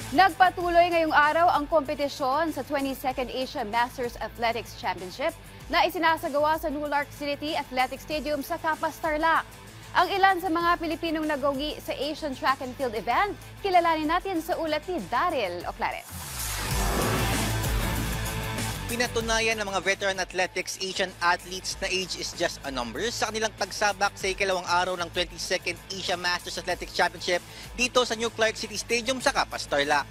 Nagpatuloy ngayong araw ang kompetisyon sa 22nd Asia Masters Athletics Championship na isinasagawa sa Nulark City Athletic Stadium sa Capas, Tarlac. Ang ilan sa mga Pilipinong nagawgi sa Asian Track and Field event, kilalanin natin sa ulat ni Daryl Oclares. Pinatunayan ng mga veteran athletics Asian athletes na age is just a number sa kanilang pagsabak sa ikalawang araw ng 22nd Asia Masters Athletics Championship dito sa Nulark City Stadium sa Capas, Tarlac.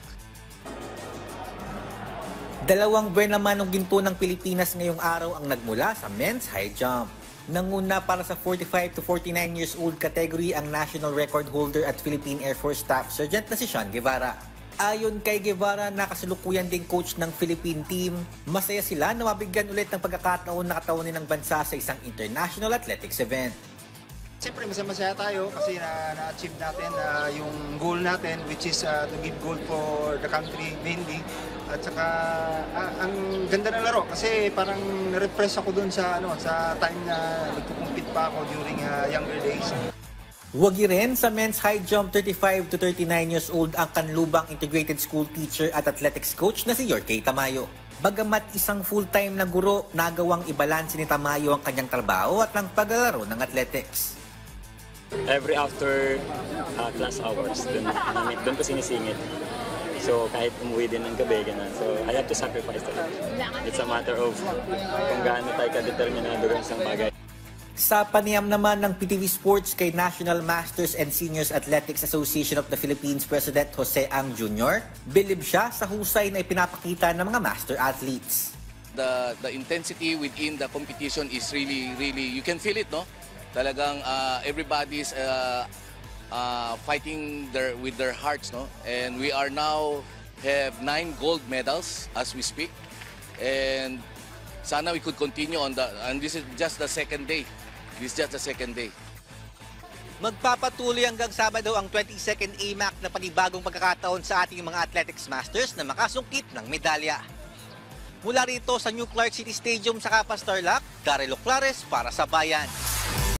Dalawang buwan naman ng ginto ng Pilipinas ngayong araw ang nagmula sa men's high jump. Nanguna para sa 45 to 49 years old category ang national record holder at Philippine Air Force Staff Sergeant na si Sean Guevara. Ayon kay Guevara na kasalukuyan ding coach ng Philippine team, masaya sila na mabigyan ulit ng pagkakataon na katawanin ng bansa sa isang international athletics event. Siyempre masaya tayo kasi na-achieve natin yung goal natin, which is to give gold for the country mainly. At saka ang ganda ng laro kasi parang na-refresh ako dun sa time na nagko-compete pa ako during younger days. Wagi rin sa men's high jump 35 to 39 years old ang Kanlubang Integrated School teacher at athletics coach na si Yorkey Tamayo. Bagamat isang full-time na guro, nagawang ibalanse ni Tamayo ang kanyang trabaho at ang paglalaro ng athletics. Every after class hours, doon ko sinisingit. So kahit umuwi din ng gabi, ganun. So I have to sacrifice that. It's a matter of kung gaano tayo ka-determinado ng isang bagay. Sa panayam naman ng PTV Sports kay National Masters and Seniors Athletics Association of the Philippines President Jose Ang Jr., bilib siya sa husay na ipinapakita ng mga master athletes. The intensity within the competition is really, you can feel it, no? Talagang everybody's fighting with their hearts, no? And we are now have 9 gold medals as we speak. And sana we could continue on that. And this is just the second day. Magpapatuloy hanggang Sabado ang 22nd AMAC na panibagong pagkakataon sa ating mga athletics masters na makasungkit ng medalya. Mula rito sa Nulark City Stadium sa Capas, Tarlac, Daryl Oclares para sa Bayan.